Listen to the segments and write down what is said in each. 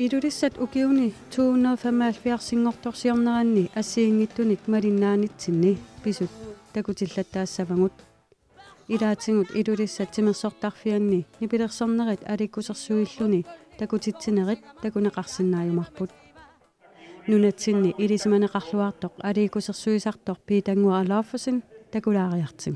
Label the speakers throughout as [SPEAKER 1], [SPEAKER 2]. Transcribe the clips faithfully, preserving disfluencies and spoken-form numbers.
[SPEAKER 1] Ilulissat ukiuni tuuhunderfemmaallviarsinngortorsiorneranni assiingittunik malinnaanitsinni pisut takutillattaassavagut ilaatingut ilulissat timersortarfianni nipilersornerit alikkusersuilluni takutitsinerit takuneqarsinnaajumarput nunatsinni ilisimaneqarluartoq alikkusersuisartor piitangua alaaffasin takulaariartigu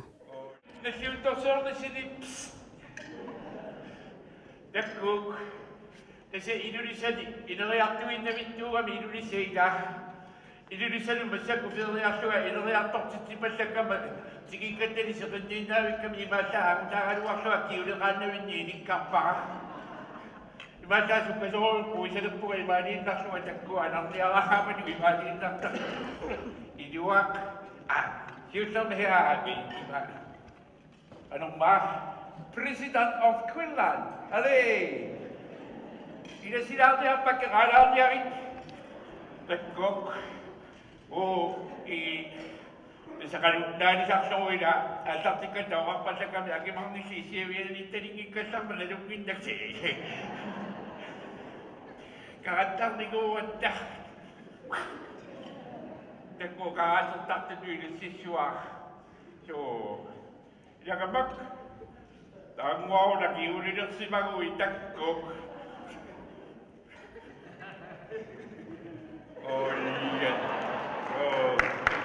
[SPEAKER 2] Takkuk tässä idulisani ineriartuinnavittuugami iduliseita idulisanu massaku feriarluga ineriartortitsipallakkamma tikinkattani seqinniinaavikkami imaallaha taagaluarluga kiuleqaannavinni inikkarpara imaallaasukkasororuppu isaluppuga imaaliinnarluga takkua anarniaraamanu imaaliinnarta iduaq a siullermihiaami ima anormaa President of Quinlan. Allez! Il est silencieux à paquet à l'arrière. D'accord. Oh, et ça quand on a des actions là, à sortir que on va passer comme ça, qui m'en ici, si il y a des techniques que ça me les donne d'accès. Caractère négo, d'accord, caractère tarte d'huile, c'est soir. So, il y a comme Tangwao na kiulidat si Maguitak ko. Oh, yan. Oh.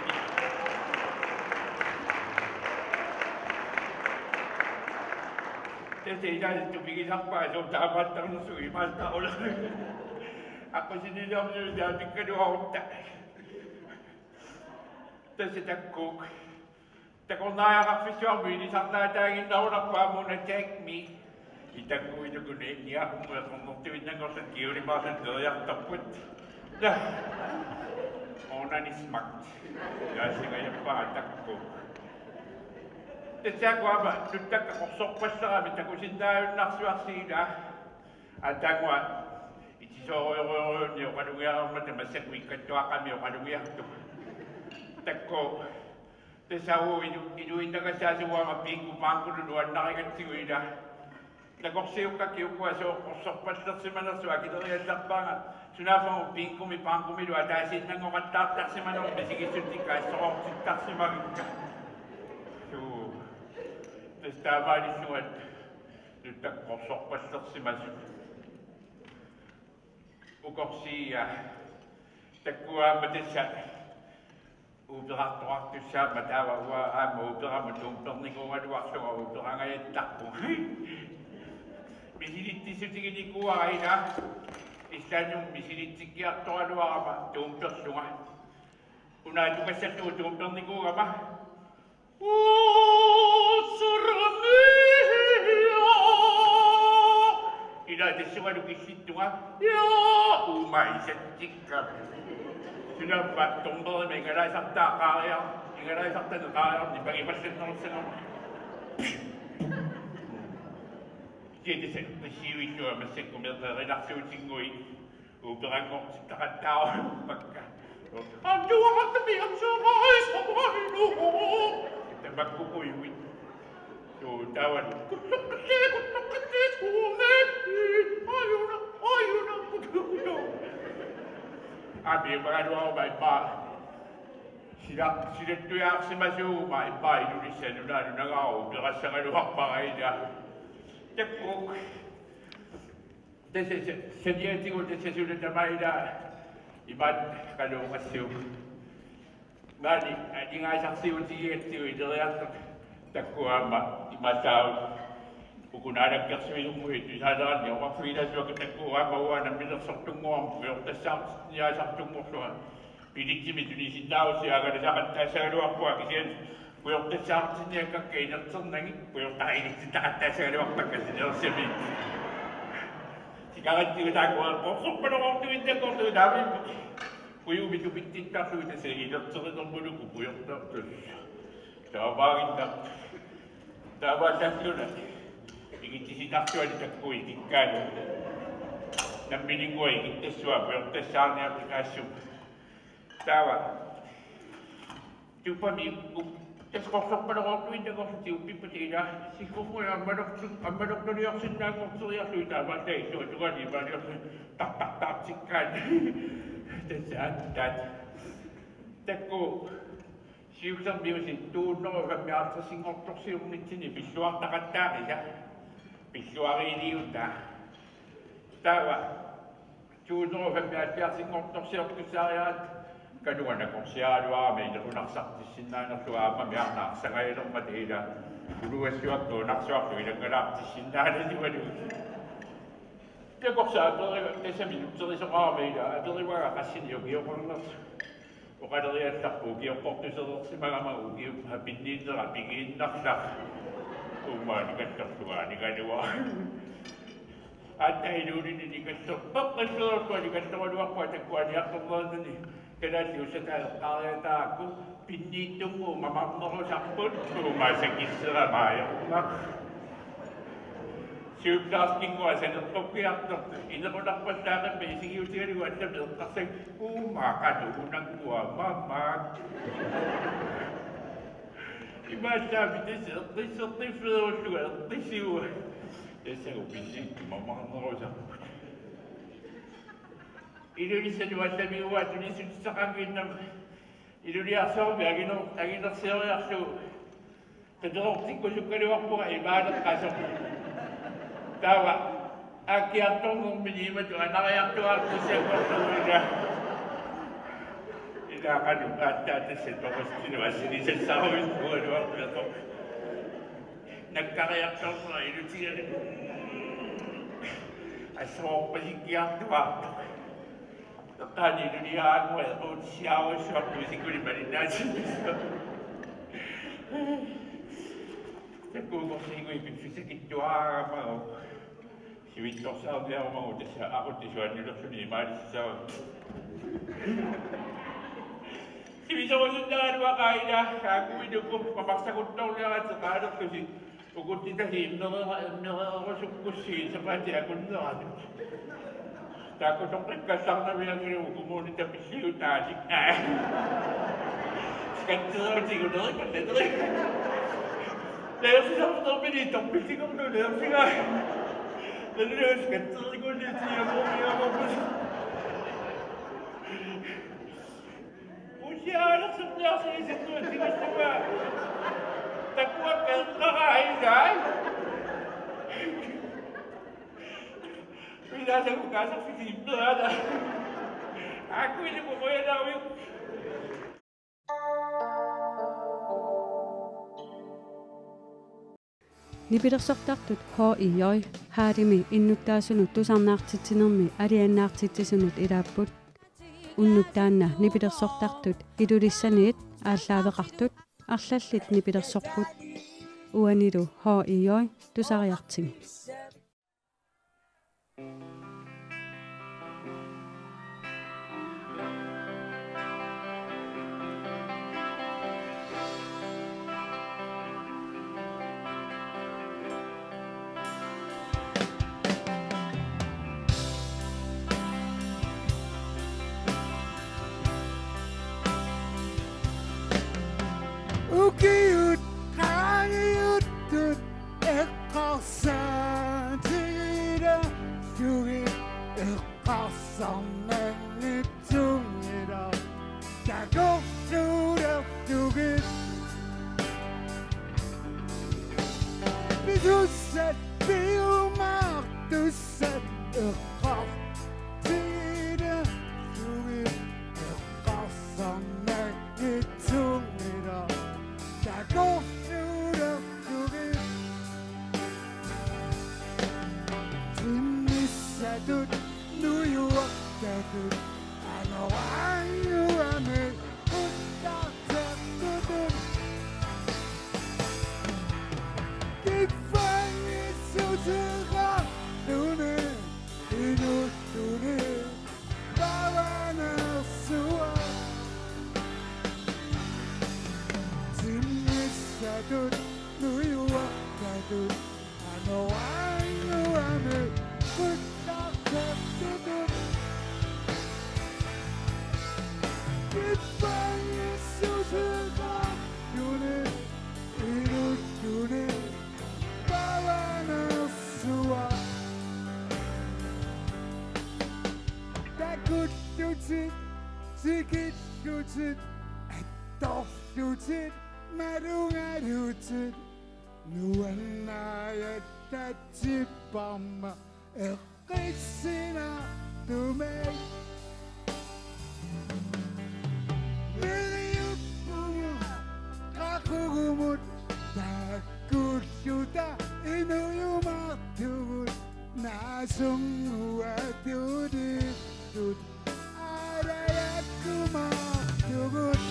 [SPEAKER 2] Kasi yan, tumigil ang paso, dapat ang nasuiman na ulan. Ako sinilang nyo dati kanuha Kasi takok. Takon naarakfisyon, binisang natangin daw na pa mo na check me. Itagoy na gunin niya kung mula kung nagtuwid na ko sa kiyuri pa sa dayak tapot. Dah, ona ni smak. Kasi ngayon pa atak ko. Kasi ako ama, tutak ako sokpas sa kami, takusin na yung nakswasina. At ako, itisoro niyo kanungyang matamasak, wikatwa kami o kanungyang ito. Tako, Tasawo inuin na kasi sa mga pingo mangkuluan na kayo siwida. Nagokseyo ka kiyo ko so kusokpas na si Manaswa kita rin sa pangat. Sunafang mo pingo mi pangko mi luwa dahil nang umatak si Manong bisigi suntika so kung sintak si Marika. So, tas tama ni suwan. Nutak kusokpas na si Manaswa. Ukok siya. Takuha madasya. Ubrak waktu siya matawa wa amo ubrak matumpang ni ko wadwak so ubrak ngayon takbo. Misilit tisutingin ni kuwa ay na isa yung misilit sikiyak to wadwak ama tumpang sunga. Una ito kasi ito tumpang ni kuwa ma. Oh, Saramia! Ina ito sunga nung isit tunga. Ya, umay sa tikap. Sudah buat tombol ni ngarai sakta kaya, ngarai sakta tu kaya ni bagi pasien nol senang. Jadi saya bersiwi tu masih kumel redaksi ucingui, uberang kok setakat tahu maka. Aduh, amat tapi yang sama sama itu. Kita baku kuih. Tu tawan. Kutuk kecil, kutuk kecil, kumet. Ayo nak, ayo nak kutuk kutuk. Abi beradu baik pak. Sidak sidak tu yang semasa baik baik Indonesia tu dah ada ngau berasa ngadu hak baik dah. Tekuk. Desi sedia tinggal desi sudah damai dah. Ibat kalau masuk. Nadi ingat saksi uji itu itu yang tekuk ama imatau. Bukan ada kerja ilmu itu sahaja ni orang Frida juga ketemu bahawa nak bila satu ngom, bila tersam dia satu ngom tu, pilih cimi tu di sini tahu si agar dia akan terasa dua kuah kisah, bila tersam sini akan kena senang, bila tak ini tidak terasa dua kuah kisah dia sini. Sekarang kita tak kuah, kosong pada orang tu itu kosong tapi, bila bitu bitu tak tu itu sih, dia terus nombor tu bila tak tu, tak bagi tak, tak baca tu nanti. Ikitisitakyo di takko ikikan ng binigay ikitiswa pero tesal ni aplikasyon tawa tu pa mi Tesqorsorpalerortuin taqortiuppippatiila sikkurmuya ammalortut ammalortuniorsinnaangorteriarluitaamaattai tuatugani maaliorsu tartartaartikkaan tassaattat takku siusermiusit tuunneru fammiartassingortorsiurnitsini pilluartaqattaaqisa pilluariiliuta taava tuunneru fammiartassingortorsiortussaariaat kanuana korsiaaluarami ilerunarsartissinnaanерluaama miarnaarsangailormat ila uluassuakkuunarsuarlu ilangalaartissinnaananivalu takorsaaperi tasaminutterisoqaarmi ila aperiwaga qassiniugiornernertu oqaleriallarpu ugiorportuserersimagama ugiu hapinniinnera pigiinnarlar uumaanikattorlugaanigalua attailuulini nikassorpeqqisserertua nikassoruluarpua takkuaniartornerni kalaalliusataaleqqaariataakku pinniittungu mamarnerusarput uumaasakiссерамаajornaq siuplaarskingua sanerpokkiartor inerunarpallaaqamma isigiutigalugu allameeqqarsak uumaaqaluunangua mamaak imaallaami taseeqqissertifleerulluga eqqisiua tasagu pinniittu mamarnerusarput ilulissaluallamiuaa tulissutsaqanginnam iluliarsormi agino aginersioriarlu taterortikkusukkaluarpuga imaaneqqasor taava aakkiartornermini imatu anariartuaartussakortorila ilaaqanu aattaatassa toqostinu assinisassaaruispugaluartuator nakkariartornera ilutigalu assoorpasikkiartuartor Tadi dunia aku itu siapa suatu siku di mana sih? Aku kau singgung ibu fisik itu apa? Si Victor Sal dia mau desa aku desa ni dah sudah mari sah. Si Victor sudah dua kali dah aku hidup memaksa aku tahu dia sekarang tu si aku tidak hidup nak nak suku si seperti aku nak. Tako tong kasar na bilang ini hukumun kita pisiu tadi. Sekarang tiga orang kan itu. Lalu saya betul betul tong pisiu kamu tu lalu saya. Lalu dia sekarang tiga orang dia mau dia mau bus. Usia anak sebelah saya satu tiga tiga. Takwa kerja ini. Bila saya buka saya simple ada. Aku ini pokoknya tahu.
[SPEAKER 1] Nipilersortartut H I J haadimi innuttaasunut tusarnaartitsinermi aliannaartitsisunut ilaapput unnuttaanna nipilersortartut ilulissaniit ааllaавеқартут арлаллит nipilersorput uanilu H I J tusariartimi.
[SPEAKER 3] Ukiut, hayut, tut, ekkasan tida, tugi, ekkasan menitungida, takok sudah tugi. Bituset, biumak, tuset, ekkas tida, tugi, ekkasan menitungida. Go through the tugi. Timmy said, New York, that I know why you and me. Put that to Keep finding so to God, do it, do it, do it. Bavana Sua. Dude, New York, that dude, I know I know I'm a good doctor, dude. Goodbye, it's so good, you tune pavana sua takuttutit sikittutit attortutit madungalutit nuannayat tatsipparma eqqissina tumei Kakugumut takutyuta inuyumartugut nasunguatuditut arayakkumartugut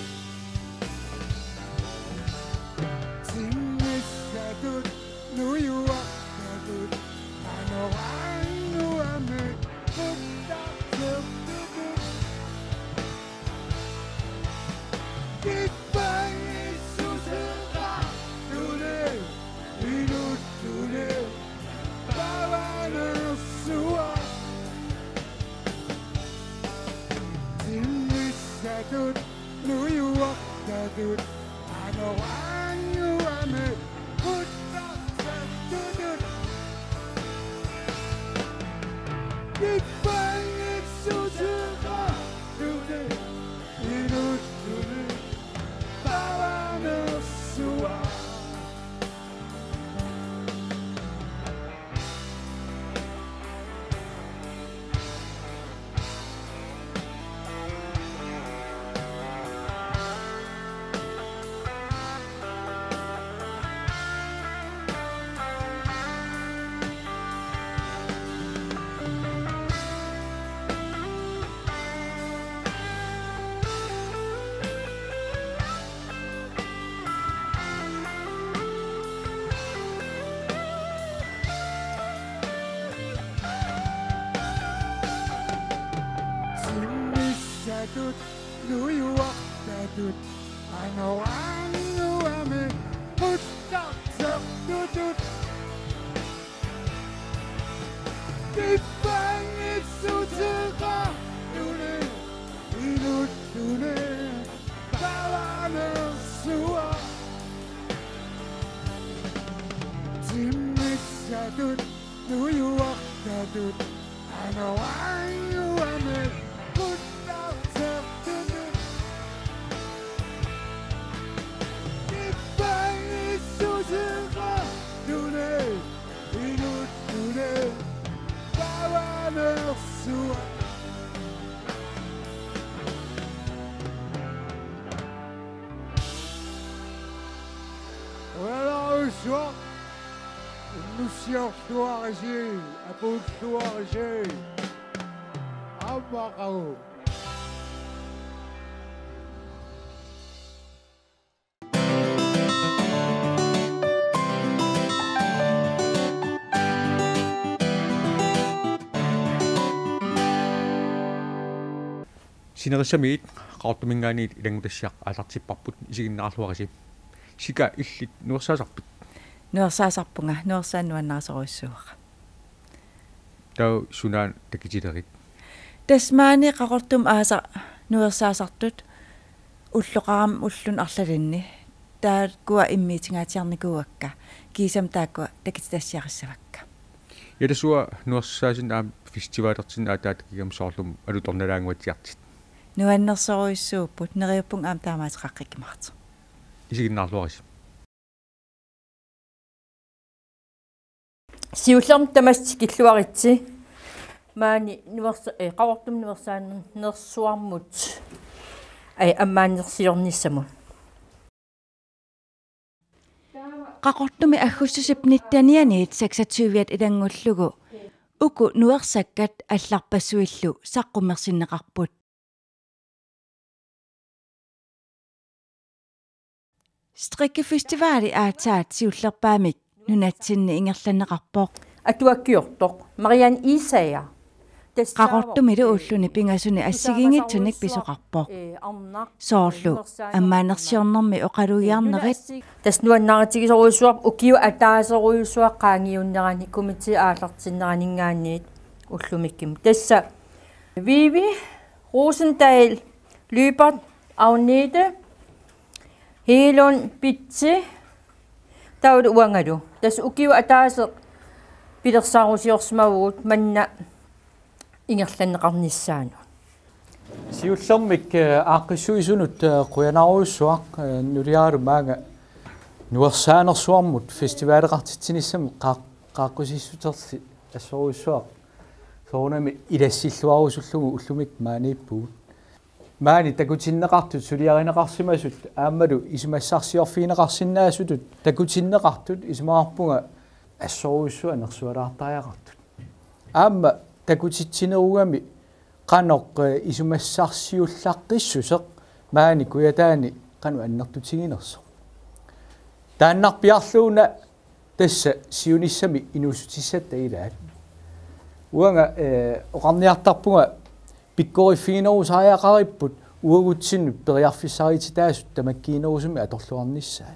[SPEAKER 3] simmissatut nuyuartatut anoranguame kuttartertutut Tut, nu you walk the dude. I know I knew I made good doctor to do. Get by it so to do it. You do do it. Power no sua. Tut, nu you walk the dude. I know I knew I made good doctor to do. Get by it so to go. Do it, do it, do it. Bavana sua. Timmisatut, nu you walk the dude. I know I knew I made good. Voilà le soir, nous sommes soirgés, à peu de soirgés, à Macao.
[SPEAKER 4] Sinerissamiit qaartumingaaniit ilangutassiaq alartipparput isiginnaarluarisi sika illit nuersaasarpit
[SPEAKER 5] nuersaasarpunga nuersaanuannaasoruissuuqa
[SPEAKER 4] tau sunaan takitilerit
[SPEAKER 5] tasmaani qaqortum aasa nuersaasartut ulloqaram ullun arlalinni taat kuwa immiitingaatiarnikuuakka kiisam taakkua takititassiarissavakka
[SPEAKER 4] yatasua nuersaasin aam festivaalertin aataat kigam soorlum alutornalaanguatiartit
[SPEAKER 5] nuannersoruissuupput neriuppung aam taamaatiqaqqikkimartu
[SPEAKER 4] isiginnaarluaris
[SPEAKER 6] siullerm tamasti killuaritsi maani nuersa e qavortum nuersaan nersuarmut ai ammaannersiornissamun
[SPEAKER 5] qaqortumi aggussusipnittanianiit seksogtyve ilangullugu uku nuersakkat алларпассуиллу саққумерсиннеқарпут strikkefestivaali aataat siullerpaamik nunatsinni ingerlanneqarpoq
[SPEAKER 6] atuakkiortoq Marian Isager
[SPEAKER 5] qaqortumilu ulluni pingasuni assigingitsunik pisuqarpoq soorlu ammaanersiornermi oqalugiarnerit
[SPEAKER 6] tasnuannaratigisoruissuaq ukiu ataaseruissuaq qaangiunnerani komiti aallartinneraninggaanniit ullumikkim tassa Vivi Rosendahl Lybert Agnete Helon Bitze таут уангалу тас укиу атаасе пилерсаарусиорсмавгут манна ингерланнеқарниссаану
[SPEAKER 3] сиуллэрмик ааққиссуисунут қуянаруйуссуақ нулиару маага нуерсаанерсуармут фестивалеқартитсиниссами қаа qaaqqussissutersi assoruissuaq soornami ilassилluarusуллугу уллумик мааниппуут маани такутиннеқартут сулиаринеқарсимасут ааммалу исумассарсиорфиинеқарсинаасутут такутиннеқартут исмаарпунга ассоруиссуа нерсуалаартариақартут аамма такутитсинеругами qaноқ исумассарсиуллаққиссусеқ маани куятаани qaну аннертутигинерсо тааннарпиарлууна тасса сиунissami инусутиссат таилаат уанга э оқарниартарпунга пиккориффигинерусариақариппут уагутсинну периарфиссарититаасут тамаккиинерусами аторлуарниссаат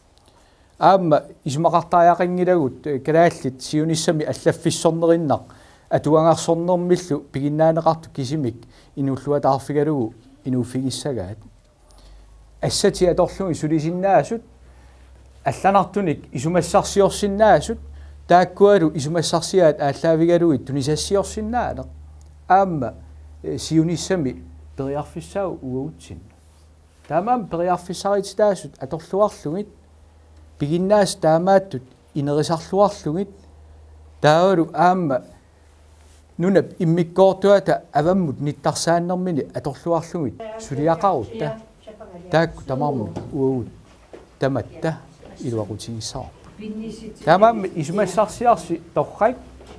[SPEAKER 3] аама исмақартариақингилагут калааллит сиунissami аллаффиссорнериннақ атуангарсорнермиллу пигиннаанеқарту кисимик инуллуатаарфигалугу инууффигиссагаат ассати аторлуги сулисиннаасут алланартуник исумассарсиорсиннаасут тааккуалу исумассарсиаат ааллаавигалуит тунисассиорсиннаанеқ аама сиунissami периарфиссау уаутсин таамаам периарфиссарититаасут аторлуарлугит пигиннаас таамааттут инерисарлуарлугит таавалу аама нунап иммиккоортуата аваммут ниттарсааннэрмини аторлуарлугит сулиақарутта таакку тамаармут уаут таматта илуакутигиссаа тамаам исумассарсиарси торрак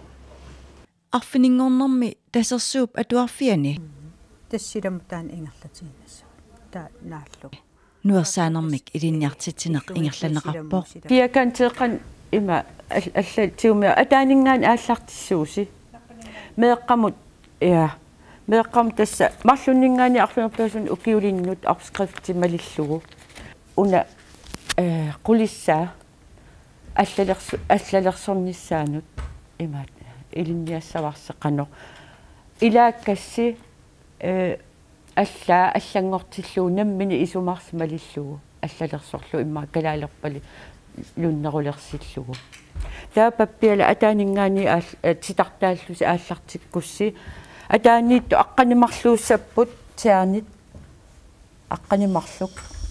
[SPEAKER 5] арфинингорнэрми тасерсууп атуарфиани
[SPEAKER 7] тассиламутаан ингерлатигинасса таа нааллу
[SPEAKER 5] нуерсаанермик илинниартитсинеқ ингерланеқарпоо
[SPEAKER 8] пиакантеэқан има алла тиумиа атаанингаан ааллартиссууси меэққамут я меэққам тасса марлуннингаани арлунерпаасун укиулиннут арскрифти малиллугу уна э qulissa аллалерс аллалерсорниссаанут имаат илинниассаварсеқано илааккасси э алла аллангортиллуу наммини исумарс малиллугу аллалерсорлу имма калаалерпали луннерулерсиллугу таапаппиала атаанингаани аа титартааллуси ааллартиккусси атааниитту аққанимарлууссаппут тиарнит аққанимарлук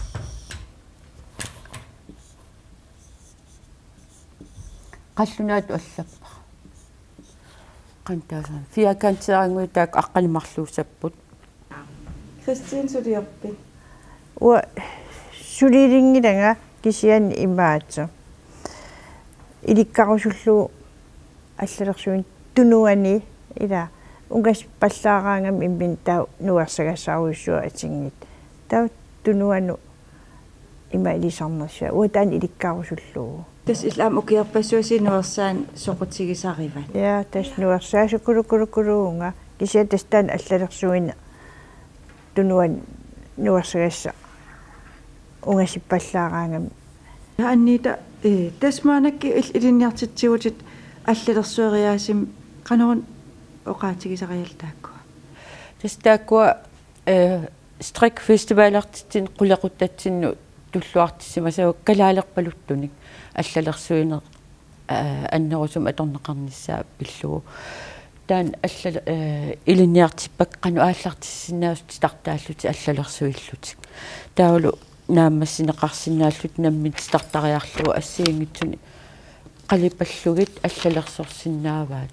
[SPEAKER 8] qallunaat allappa qantaasan fiakantiarangui taak aqqanimarluusapput
[SPEAKER 5] Christine Suliorpi
[SPEAKER 7] уа сулилингилага кисиан имаатсо иликкарусуллу аллалерсуин тунуани ила унгас паллаараангам иммин таа нуарсагассааруйссуа атингит таа тунуану има илисарнерсуа уатаан иликкарусуллуу
[SPEAKER 5] тас ислам укиарпассуаси нуерсаан соқутигисариват
[SPEAKER 7] я тас нуарсаасукулукулукулуунга кисиа тастаан аллалерсуина тунуан нуарсагасса унгасиппаллаараангам
[SPEAKER 5] аннита э тасмаанакки илинниартитсигутит аллалерсуариаасим канорун оқаатигисариалтааккуа
[SPEAKER 8] тастааккуа э стрик фестивалартитсин қулеқуттатсинну туллуартиссимасаа калаалерпалуттуник аллалерсуинер аннерусум аторнеқарниссаа пиллугу таан аллал илинниартиппак кану ааллартиссинаасут тартааллути аллалерсуиллутик таулу нааммассинеқарсинааллут наммит тартариарлугу ассиингитсуни қалипаллугит аллалерсорсинааваат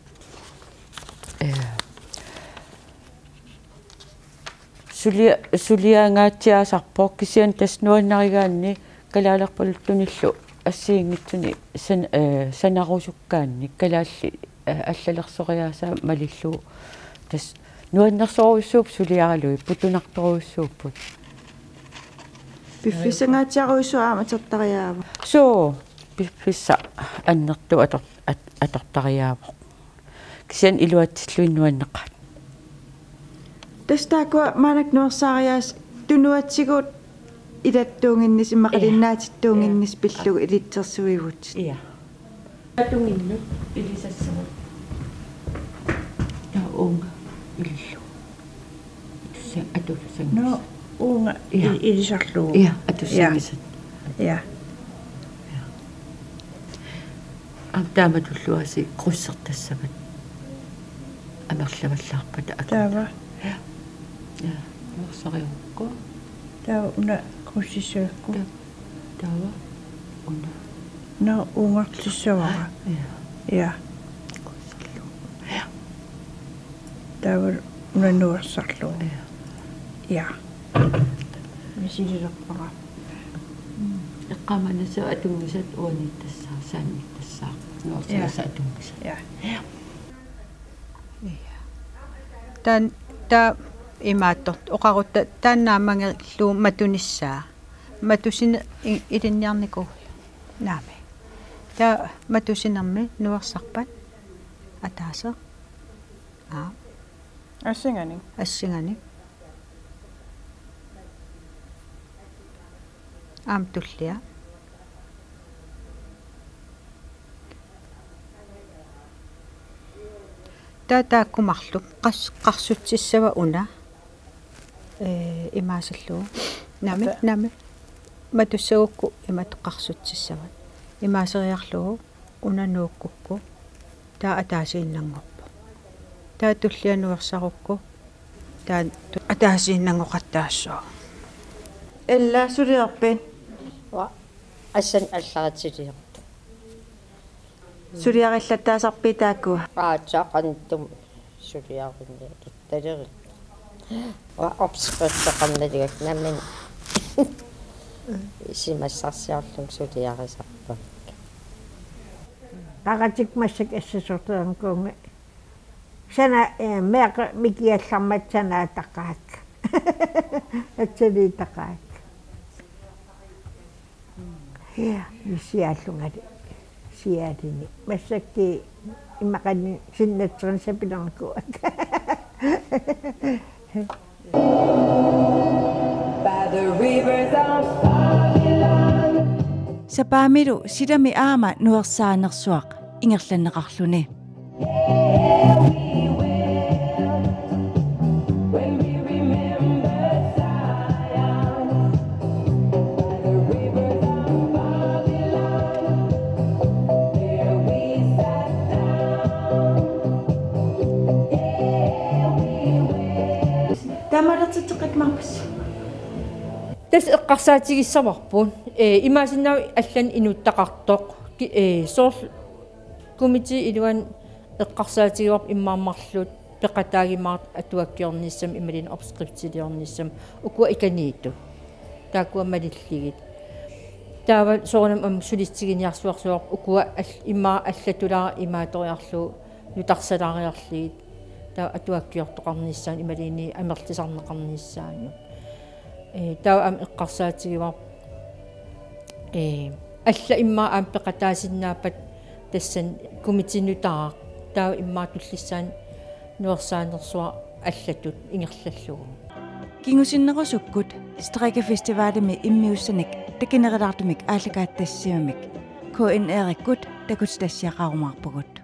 [SPEAKER 8] э сулия сулиангаатиасарпоо кисиан таснуаннаригаанни калаалерпалуттуниллу ассиингитсуни сан э санарусуккаанни калаалли аллалерсориаасаа малиллу тас нуаннерсоруйссууп сулиаралуи путунарторуйссууппут
[SPEAKER 5] пиффисангаатиаруйссуаама тертариаава
[SPEAKER 8] соо пиффисса аннерту атор атортариаава кисиан илуатсиллуиннуаннеқат
[SPEAKER 5] тастаакуа маанак нуерсаариаас тунуатсигут илаттуунгиннис иммақалиннаатиттуунгиннис пиллугу илитсерсуигут
[SPEAKER 8] иа атунгинну илисассавут таа уунга илиллу тусса атуссан
[SPEAKER 7] но уунга илисарлуу
[SPEAKER 8] иа атуссагисат
[SPEAKER 7] я
[SPEAKER 8] ам тааматуллуаси круссертассават амерлаваллаарпата ака
[SPEAKER 7] таава
[SPEAKER 8] я я нуарсариукку
[SPEAKER 7] таава уна круссисуакку
[SPEAKER 8] таава уна
[SPEAKER 7] на унгарлиссавара я
[SPEAKER 8] я
[SPEAKER 7] таава уна нуарсарлуу я мисилерпара
[SPEAKER 8] эққаманаса атунгисат уаниттассаа саанниттассаа нуарсагаса атунгиса
[SPEAKER 7] я
[SPEAKER 9] тан та имаатторт оқарутта тааннаамангерлуу матуниссаа матусин илинниарнику наами та матусинерми нуарсарпат атааса а
[SPEAKER 7] ассингани
[SPEAKER 9] ассингани аам туллиа таатааккумарлу қас қарсутсиссава уна э имаасаллуу нами нами матуссагукку иматоққарсутсиссават имаасериарлугу унанууккукку таа атаасииннангорпу таа туллиануерсарукку таа атаасииннангоқаттаассоо
[SPEAKER 5] элла сулиарпин
[SPEAKER 6] ва ассан алларатсилиер
[SPEAKER 5] сулиариллаттаасарпи тааккуа
[SPEAKER 6] аачаақантум сулиаринни талери ва обскриптеқарналигак намин исимассарсиарлум сулиарисарпа
[SPEAKER 7] тагатик массак ассасортуан куунга сана э меэка микиалларматсана тақаак атсали тақаак я мисиаллунгали сиалини массакки иммақани синнатсерн сапиларкуак
[SPEAKER 10] сапаамилу силами аама нуерсаанерсуақ ингерланнеқарлуни
[SPEAKER 5] тамалертитеқатмарпас
[SPEAKER 6] тас эққарсаатигиссаварпун э имаасиннау аллан инуттақартоқ э соор комити илуан эққарсаатигиорп иммааммарлут пеқатаагимаат атуаккиорниссам ималин обскриптилиорниссам укуа иканииту таакуа малиллигит таава соорнам ам сулистигиниарсуарсуар укуа имма аллатулаа имааториарлу нутарсалаариарлигит таа атуаккиортоқарниссаан ималини амерлисарнеқарниссаанну э таа ам эққарсаатигивар э алла имма аам пеқатаасиннаапат тассан комитинутаа таа имма туллиссаан нуерсаанерсуа аллатут ингерллаллугу
[SPEAKER 10] кингусиннерусуккут стрикефестивалими иммиуссаник такинерилартумик ааллакааттассимамик ку эн эриккут такутстассиақарумаарпугут